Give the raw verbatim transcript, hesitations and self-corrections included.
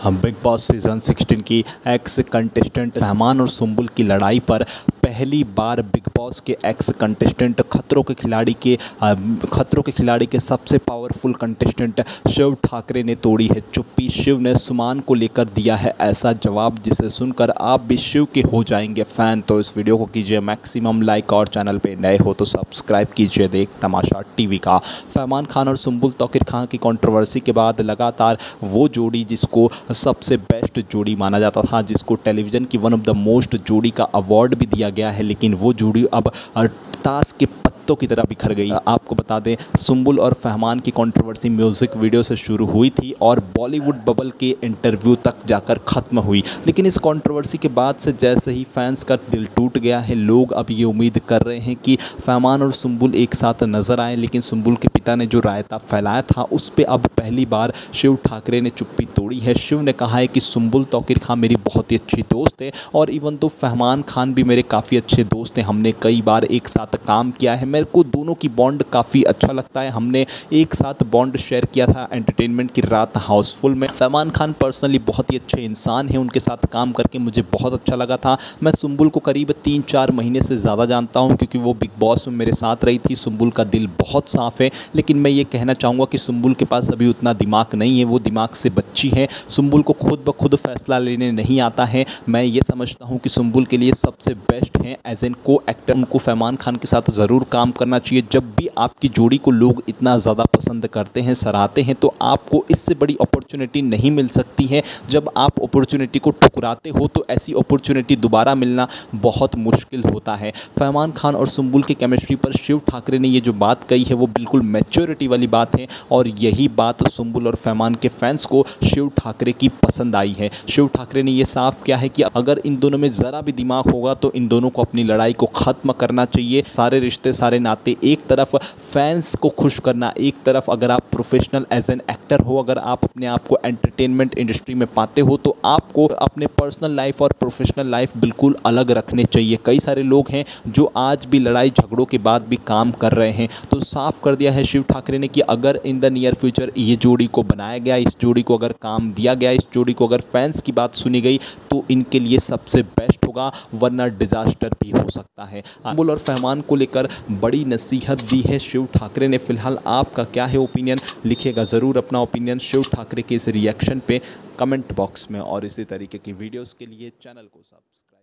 हम big boss season sixteen की ex contestant Fahman और सुम्बुल की लड़ाई पर पहली बार बिग बॉस के एक्स कंटेस्टेंट खतरों के खिलाड़ी के खतरों के खिलाड़ी के सबसे पावरफुल कंटेस्टेंट शिव ठाकरे ने तोड़ी है चुप्पी। शिव ने सुमान को लेकर दिया है ऐसा जवाब जिसे सुनकर आप भी शिव के हो जाएंगे फ़ैन। तो इस वीडियो को कीजिए मैक्सिमम लाइक और चैनल पे नए हो तो सब्सक्राइब कीजिए देख तमाशा टीवी का। फरमान खान और सुम्बुल तौकीर खान की कंट्रोवर्सी के बाद लगातार वो जोड़ी जिसको सबसे बेस्ट जोड़ी माना जाता था, जिसको टेलीविज़न की वन ऑफ द मोस्ट जोड़ी का अवार्ड भी दिया गया है, लेकिन वो जोड़ी अब ताश के पत्तों की तरह बिखर गई। आपको बता दें सुम्बुल और फहमान की कंट्रोवर्सी म्यूज़िक वीडियो से शुरू हुई थी और बॉलीवुड बबल के इंटरव्यू तक जाकर ख़त्म हुई, लेकिन इस कंट्रोवर्सी के बाद से जैसे ही फैंस का दिल टूट गया है, लोग अब ये उम्मीद कर रहे हैं कि फहमान और सुम्बुल एक साथ नज़र आए। लेकिन सुम्बुल के पिता ने जो रायता फैलाया था उस पर अब पहली बार शिव ठाकरे ने चुप्पी तोड़ी है। शिव ने कहा है कि सुम्बुल तौकीर खान मेरी बहुत ही अच्छी दोस्त है और इवन तो फहमान खान भी मेरे काफ़ी अच्छे दोस्त हैं, हमने कई बार एक साथ काम किया है, मेरे को दोनों की बॉन्ड काफ़ी अच्छा लगता है, हमने एक साथ बॉन्ड शेयर किया था एंटरटेनमेंट की रात हाउसफुल में। फहमान खान पर्सनली बहुत ही अच्छे इंसान हैं, उनके साथ काम करके मुझे बहुत अच्छा लगा था। मैं सुम्बुल को करीब तीन चार महीने से ज़्यादा जानता हूं क्योंकि वो बिग बॉस में मेरे साथ रही थी। सुम्बुल का दिल बहुत साफ़ है, लेकिन मैं ये कहना चाहूँगा कि सुम्बुल के पास अभी उतना दिमाग नहीं है, वो दिमाग से बच्ची है। सुम्बुल को खुद ब खुद फैसला लेने नहीं आता है। मैं ये समझता हूँ कि सुम्बुल के लिए सबसे बेस्ट हैं एज एन को एक्टर, उनको फहमान खान के साथ ज़रूर काम करना चाहिए। जब भी आपकी जोड़ी को लोग इतना ज़्यादा पसंद करते हैं, सराहते हैं, तो आपको इससे बड़ी अपॉर्चुनिटी नहीं मिल सकती है। जब आप अपॉर्चुनिटी को ठुकराते हो तो ऐसी अपॉर्चुनिटी दोबारा मिलना बहुत मुश्किल होता है। फहमान खान और सुम्बुल की केमिस्ट्री पर शिव ठाकरे ने ये जो बात कही है वो बिल्कुल मैच्योरिटी वाली बात है और यही बात सुम्बुल और फहमान के फैंस को शिव ठाकरे की पसंद आई है। शिव ठाकरे ने ये साफ किया है कि अगर इन दोनों में ज़रा भी दिमाग होगा तो इन दोनों को अपनी लड़ाई को ख़त्म करना चाहिए। सारे रिश्ते सारे नाते, एक तरफ फैंस को खुश करना, एक तरफ अगर आप प्रोफेशनल एज एन एक्टर हो, अगर आप अपने आप को एंटरटेनमेंट इंडस्ट्री में पाते हो तो आपको अपने पर्सनल लाइफ और प्रोफेशनल लाइफ बिल्कुल अलग रखने चाहिए। कई सारे लोग हैं जो आज भी लड़ाई झगड़ों के बाद भी काम कर रहे हैं। तो साफ कर दिया है शिव ठाकरे ने कि अगर इन द नियर फ्यूचर ये जोड़ी को बनाया गया, इस जोड़ी को अगर काम दिया गया, इस जोड़ी को अगर फैंस की बात सुनी गई तो इनके लिए सबसे बेस्ट होगा, वरना डिजास्टर भी हो सकता है। सुम्बुल और फहमान को लेकर बड़ी नसीहत दी है शिव ठाकरे ने। फिलहाल आपका क्या है ओपिनियन, लिखिएगा ज़रूर अपना ओपिनियन शिव ठाकरे के इस रिएक्शन पे कमेंट बॉक्स में, और इसी तरीके की वीडियोस के लिए चैनल को सब्सक्राइब